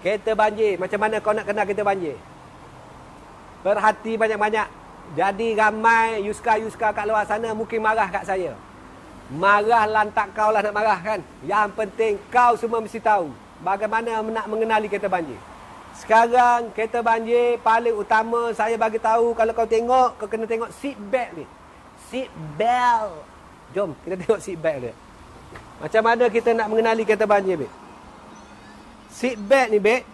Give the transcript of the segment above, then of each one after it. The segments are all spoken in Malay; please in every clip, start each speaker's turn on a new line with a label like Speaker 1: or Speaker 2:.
Speaker 1: Kereta banjir. Macam mana kau nak kenal kereta banjir? Perhati banyak-banyak. Jadi ramai Yuska-Yuska kat luar sana mungkin marah kat saya. Marah lantak kau lah nak marah kan. Yang penting kau semua mesti tahu bagaimana nak mengenali kereta banjir. Sekarang kereta banjir paling utama saya bagi tahu, kalau kau tengok, kau kena tengok seat belt ni. Seat belt. Jom kita tengok seat belt dia. Macam mana kita nak mengenali kereta banjir, Bek? Seat belt ni, Bek.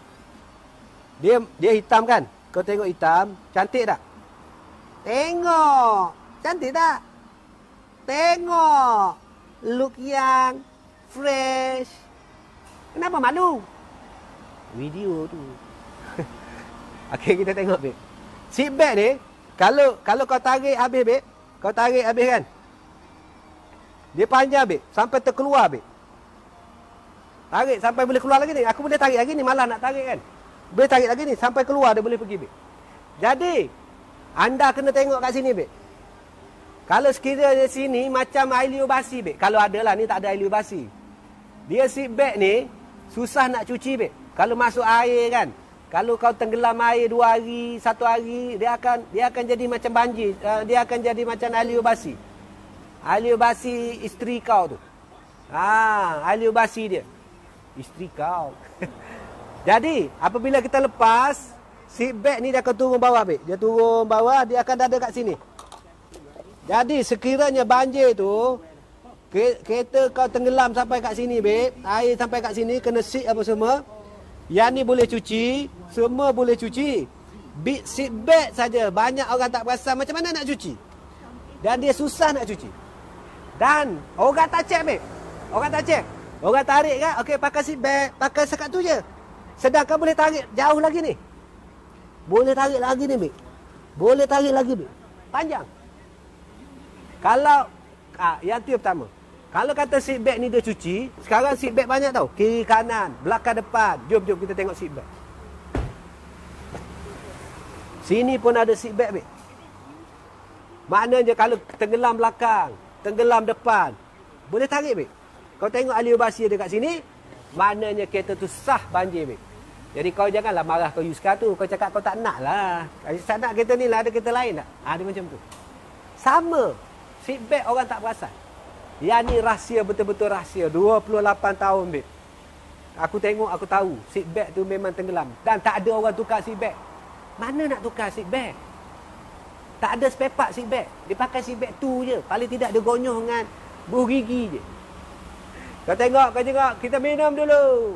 Speaker 1: Dia hitam kan? Kau tengok hitam, cantik tak? Tengok. Cantik tak? Tengok. Look yang fresh. Kenapa malu? Video tu. Okey, kita tengok, Bek. Seat belt ni, kalau kau tarik habis, Bek. Kau tarik habis kan? Dia panjang, Bek. Sampai terkeluar, Bek. Tarik sampai boleh keluar lagi ni. Aku boleh tarik lagi ni. Malah nak tarik kan. Boleh tarik lagi ni. Sampai keluar dia boleh pergi, Bek. Jadi, anda kena tengok kat sini, Bek. Kalau sekiranya sini macam air basi, Bek. Kalau ada lah, ni tak ada air basi. Dia seat belt ni susah nak cuci, Bek. Kalau masuk air kan. Kalau kau tenggelam air 2 hari, 1 hari, dia akan jadi macam banjir. Dia akan jadi macam air basi. Air basi isteri kau tu. Air basi dia. Isteri kau. Jadi, apabila kita lepas, seat belt ni dia akan turun bawah, Bek. Dia turun bawah, dia akan ada kat sini. Jadi, sekiranya banjir tu, kereta kau tenggelam sampai kat sini, Bek. Air sampai kat sini, kena seat apa semua. Yang ni boleh cuci, semua boleh cuci. Seat belt saja. Banyak orang tak perasan macam mana nak cuci. Dan dia susah nak cuci. Dan orang tak cek, Bek. Orang tak cek. Orang tarik kan, okey pakai seat belt, pakai sekat tu je. Sedangkan boleh tarik jauh lagi ni. Boleh tarik lagi ni, Bek. Boleh tarik lagi, Bek. Panjang. Kalau yang tu yang pertama. Kalau kata seat belt ni dia cuci, sekarang seat belt banyak tau. Kiri kanan, belakang depan. Jom kita tengok seat belt. Sini pun ada seat belt, Bek. Maknanya kalau tenggelam belakang, tenggelam depan, boleh tarik, Bek. Kau tengok air basi ada kat sini, maknanya kereta tu sah banjir, Bek. Jadi kau janganlah marah kau Yuska tu. Kau cakap kau tak nak lah. Tak nak kereta ni lah, ada kereta lain tak? Ada macam tu. Sama. Seat belt orang tak perasan. Yang ni rahsia, betul-betul rahsia. 28 tahun, Bek. Aku tengok, aku tahu. Seat belt tu memang tenggelam. Dan tak ada orang tukar seat belt. Mana nak tukar seat belt? Tak ada spare part seat belt. Dia pakai seat belt tu je. Paling tidak dia gonyol dengan buh gigi je. Kau tengok. Kita minum dulu.